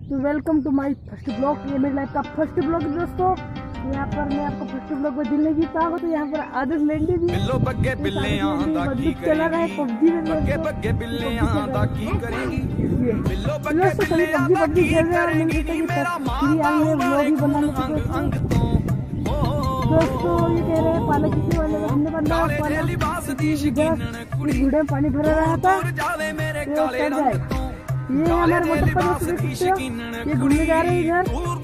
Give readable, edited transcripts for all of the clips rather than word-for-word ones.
तो welcome to my first blog. ये मेरी लाइफ का फर्स्ट ब्लॉग है दोस्तों। यहाँ पर मैं आपको फर्स्ट ब्लॉग में दिल नहीं चाहूँगा। तो यहाँ पर आदर्श लेंडी भी चला रहा है पबजी में। पबजी खेल रहे हैं दोस्तों। ये कह रहे हैं पानी किसी वाले हमने बंदा घूढ़े में पानी भरा रहा था। ये हमारे मोटर पर ये घूमने जा रहे हैं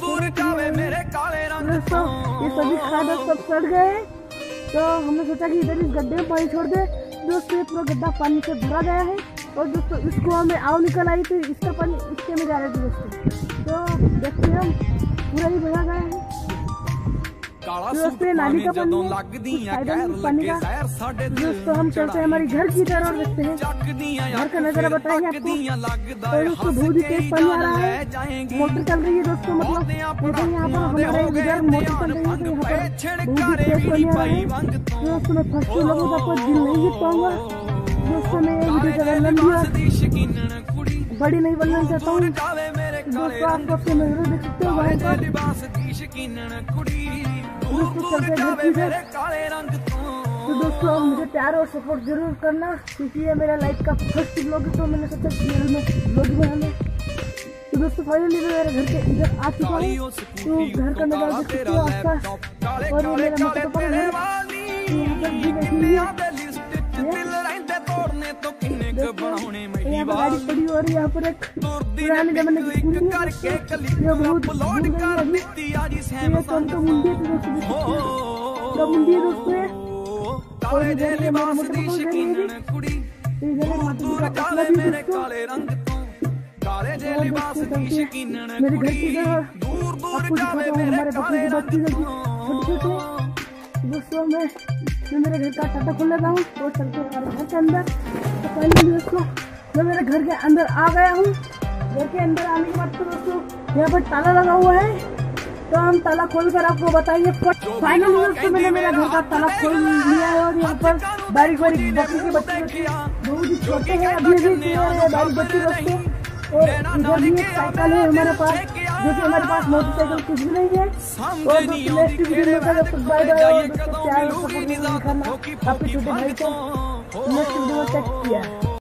इधर दोस्तों। ये सभी खाद सब सड़ गए, तो हमने सोचा कि इधर इस गड्ढे में पानी छोड़ दे दोस्तों। ये पूरा गड्ढा पानी से भरा गया है और दोस्तों इस कुआं में आव निकल आई, तो इसका पानी इसके में जा रहे थे दोस्तों। तो देखते हैं हम पूरा ही भरा गया है दोस्तों। नाली का पानी का दोस्तों। हम चलते हैं हमारी घर की तरफ और देखते हैं घर का नजारा बताएंगे आपको। तो दोस्तों बहुत ही तेज पानी आ रहा है, मोटर चल रही है दोस्तों। मतलब यहाँ पर हमारे इधर मोटर चल रही है, तो यहाँ पर बहुत ही तेज पानी आ रहा है दोस्तों। मैं फर्स्ट लोगों का कोई दिल नहीं जीत पाऊंगा दोस्तों। मैं ये वीडियो ज़्यादा लंबी और बड़ी नहीं बनना चाहता हूँ दोस्तों। आप अपने नजर देख सकते हो वहाँ तो दोस्तों मुझे प्यार और सपोर्ट जरूर करना, क्योंकि ये मेरा लाइफ का फर्स्ट ब्लॉग है। तो मैंने सोचा चैनल में ब्लॉग बनाना। तो दोस्तों फाइनली मैं मेरे घर के इधर आ चुका हूँ। तो घर का नजारा देख सकते हो आपका। और ये मेरा मोटर पर है, यहाँ पर भी बैठी है गाड़ी पड़ी। और यहाँ पर एक पुराने जमाने की कुंडी है, बहुत मुंडी है दोस्तों। और इधर ये मेरा मोटर मेरे घर की हमारे बच्चे दोस्तों। मैं मेरे घर का टाटा खोल लेता हूँ और चलते हमारे घर के अंदर। तो फाइनली दोस्तों मैं मेरे घर के अंदर आ गया हूँ। घर के अंदर आने के बाद तो दोस्तों यहाँ पर ताला लगा हुआ है, तो हम ताला खोलकर आपको बताएंगे। फाइनली दोस्तों मैंने मेरा घर का ताला खोल लिया है और यहाँ पर बारीक बारीक बच्चे के बच्चे बहुत ही छोटे हैं, अभी भी बारीक बच्चे दोस्तों। और इधर भी एक साइकिल है हमारे पास, जो कि हमारे पास मोटरसाइकिल कुछ भी नहीं है। और दोस्तों नेक्स्ट वीडियो में जब तक बाय बाय और दोस्तों प्यार सपोर्ट करना आपके छोटे भाई को नेक्स्ट वीडियो में चेक किया।